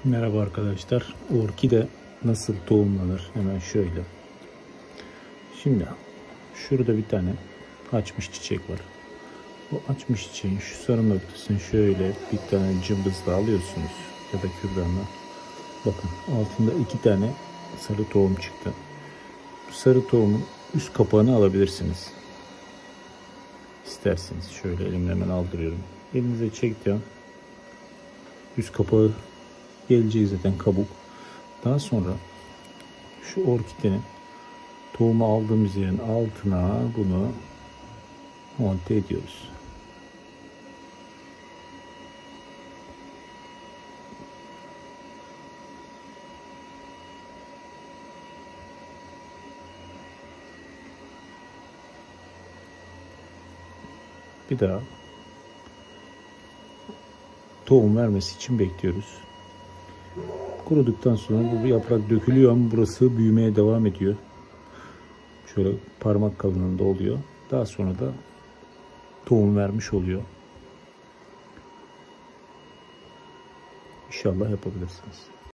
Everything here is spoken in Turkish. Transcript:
Merhaba arkadaşlar. Orkide nasıl tohumlanır? Hemen şöyle. Şimdi şurada bir tane açmış çiçek var. Bu açmış çiçeğin şu sarı noktasını şöyle bir tane cımbızla alıyorsunuz ya da kürdanla. Bakın altında 2 tane sarı tohum çıktı. Bu sarı tohumun üst kapağını alabilirsiniz. İsterseniz şöyle elimle hemen aldırıyorum. Elinize çektiğim üst kapağı gelecek zaten, kabuk. Daha sonra şu orkidenin tohumu aldığımız yerin altına bunu monte ediyoruz. Bir daha tohum vermesi için bekliyoruz. Kuruduktan sonra bu yaprak dökülüyor ama burası büyümeye devam ediyor. Şöyle parmak kalınlığında oluyor. Daha sonra da tohum vermiş oluyor. İnşallah yapabilirsiniz.